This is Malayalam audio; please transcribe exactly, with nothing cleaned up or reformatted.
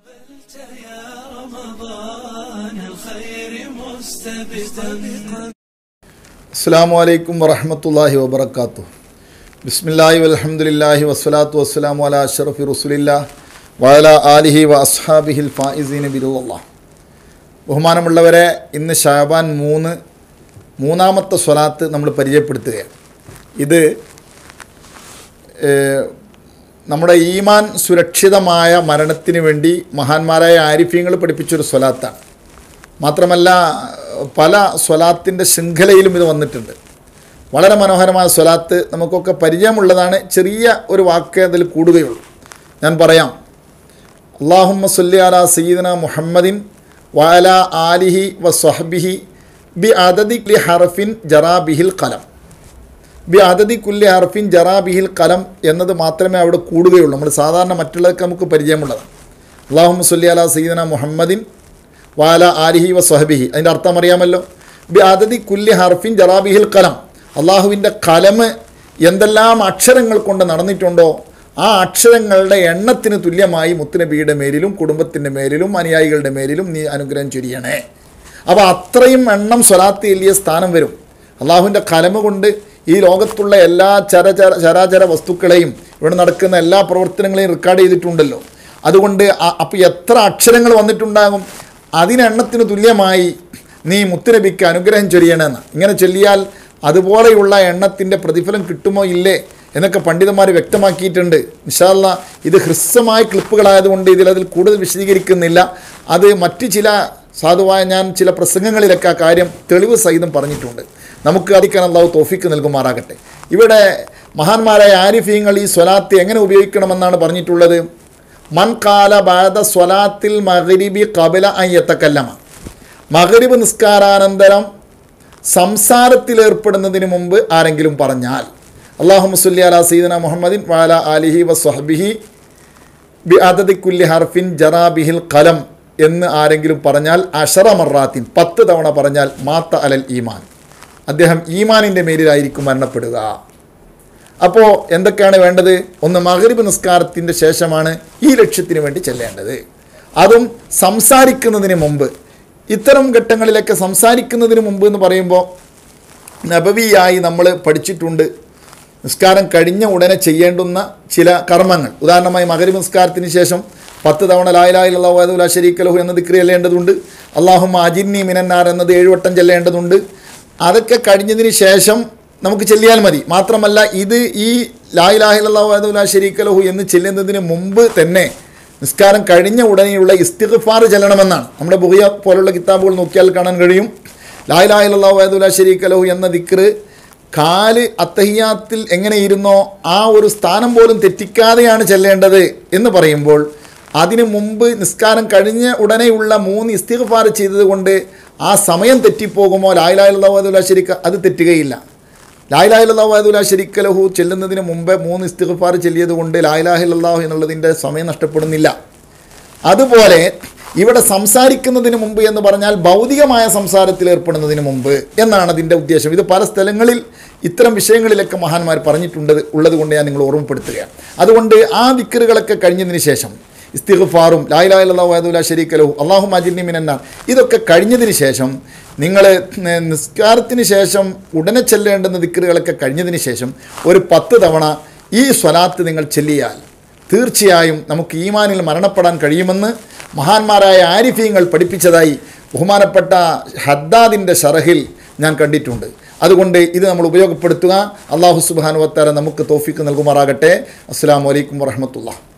അസ്സലാമു അലൈക്കും വറഹ്മത്തുള്ളാഹി വബറകാതുഹു. ബിസ്മില്ലാഹി വൽഹംദുലില്ലാഹി വസ്സലാത്തു വസ്സലാമു അലാ അഷ്റഫി റസൂലില്ലാഹ് വഅലാ ആലിഹി വഅസ്ഹാബിഹിൽ ഫായിസീന ബിറുല്ലാഹ്. ബഹുമാനമുള്ളവരെ, ഇന്ന് ശഅബാൻ മൂന്ന് മൂന്നാമത്തെ സ്വലാത്ത് നമ്മൾ പരിചയപ്പെടുത്തുകയാണ്. ഇത് നമ്മുടെ ഈമാൻ സുരക്ഷിതമായ മരണത്തിന് വേണ്ടി മഹാന്മാരായ ആരിഫീങ്ങൾ പഠിപ്പിച്ചൊരു സ്വലാത്താണ്. മാത്രമല്ല പല സ്വലാത്തിൻ്റെ ശൃംഖലയിലും ഇത് വന്നിട്ടുണ്ട്. വളരെ മനോഹരമായ സ്വലാത്ത്, നമുക്കൊക്കെ പരിചയമുള്ളതാണ്. ചെറിയ ഒരു വാക്ക് അതിൽ കൂടുകയുള്ളൂ. ഞാൻ പറയാം. അല്ലാഹുമ്മ സ്വല്ലി അലാ സയ്യിദിന മുഹമ്മദിൻ വഅലാ ആലിഹി വസ്വഹ്ബിഹി ബി അദദി കുല്ലി ഹർഫിൻ ജറാ ബിഹിൽ ഖലം. ബി അദദി കുല്ലി ഹർഫിൻ ജറാ ബിഹിൽ ഖലം എന്നത് മാത്രമേ അവിടെ കൂടുകയുള്ളൂ. നമ്മൾ സാധാരണ മറ്റുള്ളതൊക്കെ നമുക്ക് പരിചയമുള്ളതാണ്. അല്ലാഹുമ്മ സ്വല്ലി അലാ സയ്യിദിന മുഹമ്മദിൻ വഅലാ ആലിഹി വസ്വഹ്ബിഹി, അതിൻ്റെ അർത്ഥം അറിയാമല്ലോ. ബി അദദി കുല്ലി ഹർഫിൻ ജറാ ബിഹിൽ ഖലം, അള്ളാഹുവിൻ്റെ കലമ് എന്തെല്ലാം അക്ഷരങ്ങൾ കൊണ്ട് നടന്നിട്ടുണ്ടോ ആ അക്ഷരങ്ങളുടെ എണ്ണത്തിന് തുല്യമായി മുത്തുനബിയുടെ മേലിലും കുടുംബത്തിൻ്റെ മേലിലും അനുയായികളുടെ മേലിലും നീ അനുഗ്രഹം ചൊരിയണേ. അപ്പോൾ അത്രയും എണ്ണം സ്വലാത്ത് എല്ലിയ സ്ഥാനം വരും. അള്ളാഹുവിൻ്റെ കലമ കൊണ്ട് ഈ ലോകത്തുള്ള എല്ലാ ചരചര ചരാചര വസ്തുക്കളെയും ഇവിടെ നടക്കുന്ന എല്ലാ പ്രവർത്തനങ്ങളെയും റെക്കോർഡ് ചെയ്തിട്ടുണ്ടല്ലോ. അതുകൊണ്ട് അപ്പോൾ എത്ര അക്ഷരങ്ങൾ വന്നിട്ടുണ്ടാകും, അതിനെണ്ണത്തിന് തുല്യമായി നീ മുത്തുനബിക്ക് അനുഗ്രഹം ചൊരിയണമെന്ന്. ഇങ്ങനെ ചൊല്ലിയാൽ അതുപോലെയുള്ള എണ്ണത്തിൻ്റെ പ്രതിഫലം കിട്ടുമോ ഇല്ലേ എന്നൊക്കെ പണ്ഡിതന്മാർ വ്യക്തമാക്കിയിട്ടുണ്ട്. ഇൻഷാ അല്ലാഹ് ഇത് ഹ്രസ്വമായ ക്ലിപ്പുകളായതുകൊണ്ട് ഇതിലതിൽ കൂടുതൽ വിശദീകരിക്കുന്നില്ല. അത് മറ്റ് ചില സാധുവായ ഞാൻ ചില പ്രസംഗങ്ങളിലൊക്കെ ആ കാര്യം തെളിവ് സഹിതം പറഞ്ഞിട്ടുണ്ട്. നമുക്ക് അതിക്കാൻ അല്ലാഹു തൗഫീക്ക് നൽകുമാറാകട്ടെ. ഇവിടെ മഹാന്മാരായ ആരിഫീങ്ങൾ ഈ സ്വലാത്ത് എങ്ങനെ ഉപയോഗിക്കണമെന്നാണ് പറഞ്ഞിട്ടുള്ളത്. മൻ ഖാല ബഅദ സ്വലാത്തിൽ മഗ്രിബി ഖബല അൻ യതകല്ലമ, മഗ്രിബ് നിസ്കാരാനന്തരം സംസാരത്തിലേർപ്പെടുന്നതിന് മുമ്പ് ആരെങ്കിലും പറഞ്ഞാൽ അല്ലാഹുമ്മ സ്വല്ലി അലാ സയ്യിദിന മുഹമ്മദിൻ വഅലാ ആലിഹി വസ്വഹ്ബിഹി ബി അദദി കുല്ലി ഹർഫിൻ ജറാ ബിഹിൽ ഖലം എന്ന് ആരെങ്കിലും പറഞ്ഞാൽ അശറ മറാത്തിൻ, പത്ത് തവണ പറഞ്ഞാൽ മാത്ത അലൽ ഈമാൻ, അദ്ദേഹം ഈമാനിൻ്റെ മേലിലായിരിക്കും മരണപ്പെടുക. അപ്പോൾ എന്തൊക്കെയാണ് വേണ്ടത്? ഒന്ന്, മഗ്രിബ് നിസ്കാരത്തിൻ്റെ ശേഷമാണ് ഈ ലക്ഷ്യത്തിന് വേണ്ടി ചെല്ലേണ്ടത്. അതും സംസാരിക്കുന്നതിന് മുമ്പ്. ഇത്തരം ഘട്ടങ്ങളിലൊക്കെ സംസാരിക്കുന്നതിന് മുമ്പ് എന്ന് പറയുമ്പോൾ നബവിയായി നമ്മൾ പഠിച്ചിട്ടുണ്ട് നിസ്കാരം കഴിഞ്ഞ ഉടനെ ചെയ്യേണ്ടുന്ന ചില കർമ്മങ്ങൾ. ഉദാഹരണമായി മഗ്രിബ് നിസ്കാരത്തിന് ശേഷം പത്ത് തവണ ലാ ഇലാഹ ഇല്ലല്ലാഹു വഹ്ദഹു ലാ ശരീക ലഹു എന്ന ദിക്ർ ചെല്ലേണ്ടതുണ്ട്. അല്ലാഹുമ്മ അജിർനി മിനന്നാർ എന്നത് ഏഴുവട്ടം ചെല്ലേണ്ടതുണ്ട്. അതൊക്കെ കഴിഞ്ഞതിന് ശേഷം നമുക്ക് ചെല്ലിയാൽ മതി. മാത്രമല്ല ഇത് ഈ ലാ ഇലാഹ ഇല്ലല്ലാഹു വഹ്ദഹു ലാ ശരീക ലഹു എന്ന് ചെല്ലുന്നതിന് മുമ്പ് തന്നെ നിസ്കാരം കഴിഞ്ഞ ഉടനെയുള്ള ഇസ്തിഗ്ഫാർ ചെല്ലണമെന്നാണ്. നമ്മുടെ ബുഖിയ പോലുള്ള കിതാബുകൾ നോക്കിയാൽ കാണാൻ കഴിയും. ലാ ഇലാഹ ഇല്ലല്ലാഹു വഹ്ദഹു ലാ ശരീക ലഹു എന്ന ദിക്ർ കാല് അത്തഹിയാത്തിൽ എങ്ങനെ ഇരുന്നോ ആ ഒരു സ്ഥാനം പോലും തെറ്റിക്കാതെയാണ് ചെല്ലേണ്ടത് എന്ന് പറയുമ്പോൾ അതിനു മുമ്പ് നിസ്കാരം കഴിഞ്ഞ ഉടനെയുള്ള മൂന്ന് ഇസ്തിഗ്ഫാർ ചെയ്തത് കൊണ്ട് ആ സമയം തെറ്റിപ്പോകുമോ ലാ ഇലാഹ ഇല്ലല്ലാഹു വഹ്ദഹു ലാ ശരീക, അത് തെറ്റുകയില്ല. ലാ ഇലാഹ ഇല്ലല്ലാഹു വഹ്ദഹു ലാ ശരീക ലഹു ചെല്ലുന്നതിന് മുമ്പ് മൂന്ന് ഇസ്തിഗ്ഫാർ ചെല്ലിയത് കൊണ്ട് ലാ ഇലാഹ ഇല്ലല്ലാഹു എന്നുള്ളതിൻ്റെ സമയം നഷ്ടപ്പെടുന്നില്ല. അതുപോലെ ഇവിടെ സംസാരിക്കുന്നതിന് മുമ്പ് എന്ന് പറഞ്ഞാൽ ഭൗതികമായ സംസാരത്തിൽ ഏർപ്പെടുന്നതിന് മുമ്പ് എന്നാണ് അതിൻ്റെ ഉദ്ദേശം. ഇത് പല സ്ഥലങ്ങളിൽ ഇത്തരം വിഷയങ്ങളിലൊക്കെ മഹാന്മാർ പറഞ്ഞിട്ടുണ്ട് ഉള്ളത് കൊണ്ട് ഞാൻ നിങ്ങൾ ഓർമ്മപ്പെടുത്തുകയാണ്. അതുകൊണ്ട് ആ ദിക്റുകളൊക്കെ കഴിഞ്ഞതിന് ശേഷം ഇസ്തിഗ്ഫാറും ലാ ഇലാഹ ഇല്ലല്ലാഹു വഹ്ദഹു ലാ ശരീക ലഹു അല്ലാഹുമ്മ അജിർനി മിനന്നാർ ഇതൊക്കെ കഴിഞ്ഞതിന് ശേഷം നിങ്ങൾ നിസ്കാരത്തിന് ശേഷം ഉടനെ ചെല്ലേണ്ടുന്ന ദിക്റുകളൊക്കെ കഴിഞ്ഞതിന് ശേഷം ഒരു പത്ത് തവണ ഈ സ്വലാത്ത് നിങ്ങൾ ചെല്ലിയാൽ തീർച്ചയായും നമുക്ക് ഈമാനിൽ മരണപ്പെടാൻ കഴിയുമെന്ന് മഹാന്മാരായ ആരിഫീങ്ങൾ പഠിപ്പിച്ചതായി ബഹുമാനപ്പെട്ട ഹദ്ദാദിൻ്റെ ശറഹിൽ ഞാൻ കണ്ടിട്ടുണ്ട്. അതുകൊണ്ട് ഇത് നമ്മൾ ഉപയോഗപ്പെടുത്തുക. അല്ലാഹു സുബ്ഹാനഹു വ തആല നമുക്ക് തൗഫീക്ക് നൽകുമാറാകട്ടെ. അസ്സലാമു അലൈക്കും വറഹ്മത്തുള്ളാഹി.